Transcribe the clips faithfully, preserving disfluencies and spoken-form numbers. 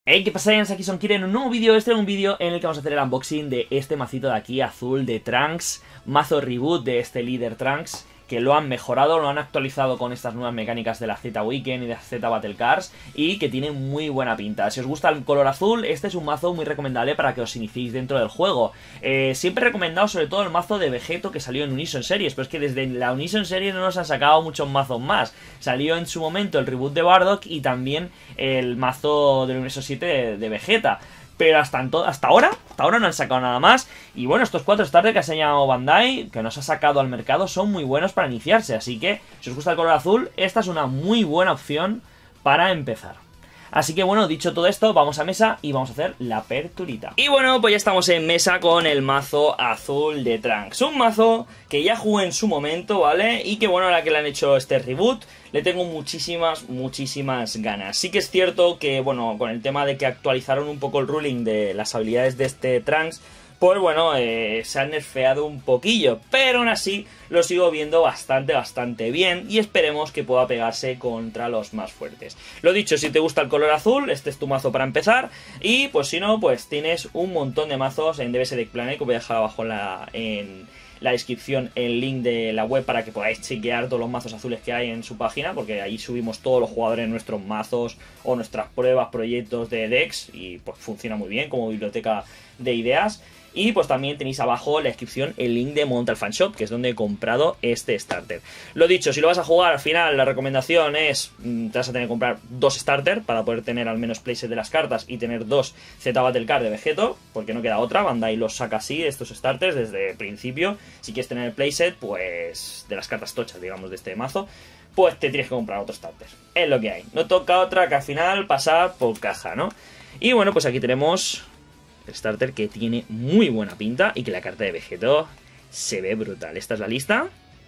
Hey, ¿qué pasa? Aquí son Kira en un nuevo vídeo. Este es un vídeo en el que vamos a hacer el unboxing de este macito de aquí, azul, de Trunks. Mazo reboot de este líder Trunks, que lo han mejorado, lo han actualizado con estas nuevas mecánicas de la Z Weekend y de la Z Battle Cars, y que tiene muy buena pinta. Si os gusta el color azul, este es un mazo muy recomendable para que os iniciéis dentro del juego. Eh, siempre he recomendado sobre todo el mazo de Vegeto que salió en Unison Series, pero es que desde la Unison Series no nos han sacado muchos mazos más. Salió en su momento el reboot de Bardock y también el mazo del Universo siete de, de Vegeta. Pero hasta, hasta ahora, hasta ahora no han sacado nada más. Y bueno, estos cuatro starters que ha enseñado Bandai, que nos ha sacado al mercado, son muy buenos para iniciarse. Así que, si os gusta el color azul, esta es una muy buena opción para empezar. Así que bueno, dicho todo esto, vamos a mesa y vamos a hacer la aperturita. Y bueno, pues ya estamos en mesa con el mazo azul de Trunks. Un mazo que ya jugué en su momento, ¿vale? Y que bueno, ahora que le han hecho este reboot, le tengo muchísimas, muchísimas ganas. Sí que es cierto que, bueno, con el tema de que actualizaron un poco el ruling de las habilidades de este Trunks, pues bueno, eh, se han nerfeado un poquillo, pero aún así lo sigo viendo bastante, bastante bien y esperemos que pueda pegarse contra los más fuertes. Lo dicho, si te gusta el color azul, este es tu mazo para empezar, y pues si no, pues tienes un montón de mazos en D B S Deck Planet, que voy a dejar abajo en la, en la descripción el link de la web para que podáis chequear todos los mazos azules que hay en su página, porque ahí subimos todos los jugadores nuestros mazos o nuestras pruebas, proyectos de decks, y pues funciona muy bien como biblioteca de ideas. Y pues también tenéis abajo en la descripción el link de Montal Fan Shop, que es donde he comprado este starter. Lo dicho, si lo vas a jugar, al final la recomendación es, te vas a tener que comprar dos starters para poder tener al menos playset de las cartas y tener dos Z Battle Card de Vegeto, porque no queda otra. Bandai los saca así, estos starters, desde el principio. Si quieres tener el playset, pues de las cartas tochas, digamos, de este mazo, pues te tienes que comprar otro starter. Es lo que hay. No toca otra que al final pasar por caja, ¿no? Y bueno, pues aquí tenemos el starter, que tiene muy buena pinta y que la carta de Vegeto se ve brutal. Esta es la lista.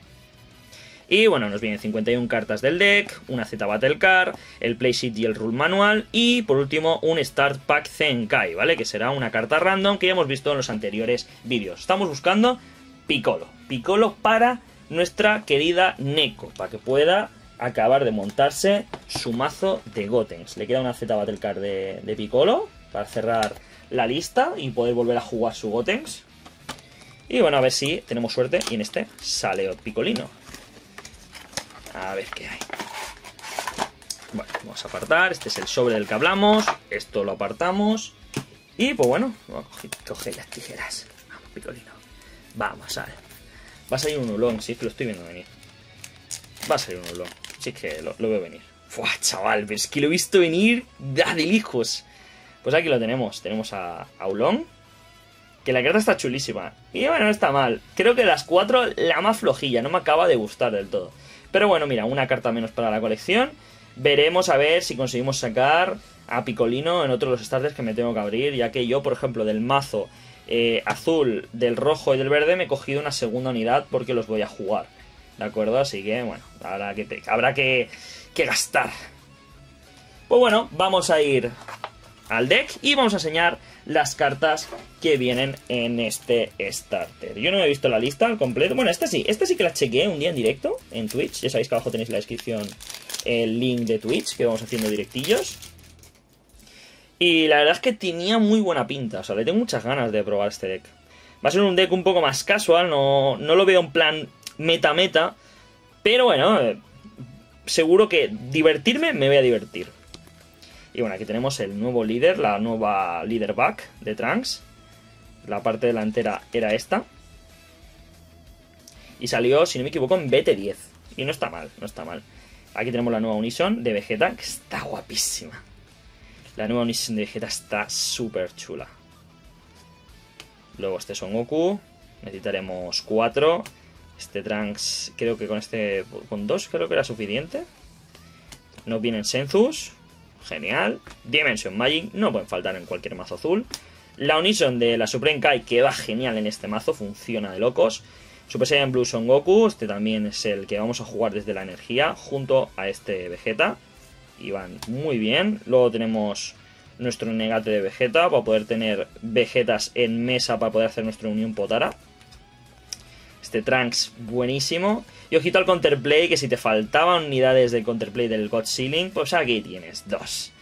Y bueno, nos vienen cincuenta y una cartas del deck, una Z Battle Card, el Playsheet y el Rule Manual, y por último un Start Pack Zenkai, ¿vale? Que será una carta random que ya hemos visto en los anteriores vídeos. Estamos buscando Piccolo. Piccolo para nuestra querida Neko, para que pueda acabar de montarse su mazo de Gotenks. Le queda una Z Battle Card de, de Piccolo para cerrar la lista y poder volver a jugar su Gotenks. Y bueno, a ver si tenemos suerte y en este sale Piccolino. A ver qué hay. Bueno, vamos a apartar. Este es el sobre del que hablamos. Esto lo apartamos. Y pues bueno, vamos a coger, coger las tijeras. Vamos, Piccolino. Vamos, a ver. Va a salir un ulón, sí, es que lo estoy viendo venir. Va a salir un ulón. Sí, es que lo, lo veo venir. Fua, chaval, pero es que lo he visto venir da de lejos. Pues aquí lo tenemos, tenemos a Aulón, que la carta está chulísima. Y bueno, no está mal. Creo que de las cuatro, la más flojilla, no me acaba de gustar del todo. Pero bueno, mira, una carta menos para la colección. Veremos a ver si conseguimos sacar a Piccolino en otro de los starters que me tengo que abrir, ya que yo, por ejemplo, del mazo eh, azul, del rojo y del verde me he cogido una segunda unidad porque los voy a jugar. ¿De acuerdo? Así que, bueno, habrá que, habrá que, que gastar. Pues bueno, vamos a ir al deck y vamos a enseñar las cartas que vienen en este starter. Yo no me he visto la lista al completo. Bueno, esta sí, esta sí que la chequeé un día en directo en Twitch. Ya sabéis que abajo tenéis en la descripción el link de Twitch, que vamos haciendo directillos. Y la verdad es que tenía muy buena pinta. O sea, le tengo muchas ganas de probar este deck. Va a ser un deck un poco más casual, no, no lo veo en plan meta-meta. Pero bueno, eh, seguro que divertirme me voy a divertir. Y bueno, aquí tenemos el nuevo líder, la nueva líder back de Trunks. La parte delantera era esta. Y salió, si no me equivoco, en B T diez. Y no está mal, no está mal. Aquí tenemos la nueva Unison de Vegeta, que está guapísima. La nueva Unison de Vegeta está súper chula. Luego este Son Goku. Necesitaremos cuatro. Este Trunks, creo que con este, con dos creo que era suficiente. Nos vienen Senzus. Genial. Dimension Magic, no pueden faltar en cualquier mazo azul. La Unison de la Supreme Kai, que va genial en este mazo, funciona de locos. Super Saiyan Blue Son Goku, este también es el que vamos a jugar desde la energía, junto a este Vegeta. Y van muy bien. Luego tenemos nuestro Negate de Vegeta, para poder tener Vegetas en mesa, para poder hacer nuestra Unión Potara. Este Trunks buenísimo. Y ojito al Counterplay, que si te faltaban unidades de Counterplay del God Ceiling, pues aquí tienes dos.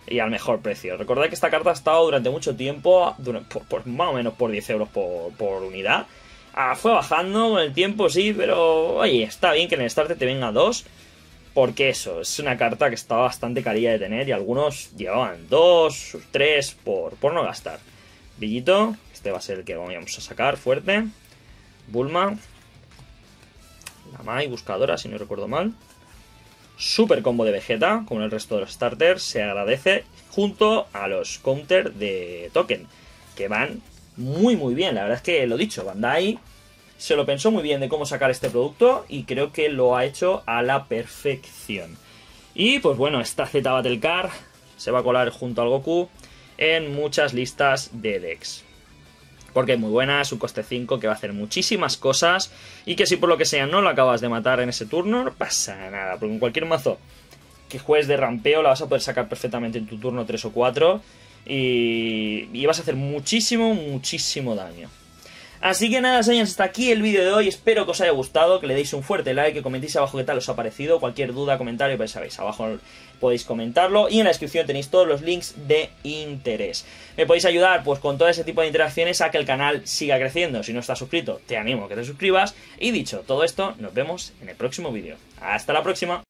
y al mejor precio. Recordad que esta carta ha estado durante mucho tiempo, por, por, más o menos por diez euros por, por unidad. Ah, fue bajando con el tiempo, sí, pero oye, está bien que en el starter te venga dos, porque eso, es una carta que está bastante carilla de tener y algunos llevaban dos, tres por, por no gastar. Brillito, este va a ser el que vamos a sacar fuerte. Bulma, la Mai buscadora, si no recuerdo mal. Super combo de Vegeta, como el resto de los starters, se agradece, junto a los counter de token, que van muy muy bien. La verdad es que lo dicho, Bandai se lo pensó muy bien de cómo sacar este producto y creo que lo ha hecho a la perfección. Y pues bueno, esta Z Battle Card se va a colar junto al Goku en muchas listas de decks, porque es muy buena, es un coste cinco que va a hacer muchísimas cosas y que si por lo que sea no lo acabas de matar en ese turno, no pasa nada, porque en cualquier mazo que juegues de rampeo la vas a poder sacar perfectamente en tu turno tres o cuatro y, y vas a hacer muchísimo, muchísimo daño. Así que nada, señores, hasta aquí el vídeo de hoy. Espero que os haya gustado, que le deis un fuerte like, que comentéis abajo qué tal os ha parecido. Cualquier duda, comentario, pues sabéis, abajo podéis comentarlo. Y en la descripción tenéis todos los links de interés. Me podéis ayudar pues con todo ese tipo de interacciones a que el canal siga creciendo. Si no estás suscrito, te animo a que te suscribas. Y dicho todo esto, nos vemos en el próximo vídeo. ¡Hasta la próxima!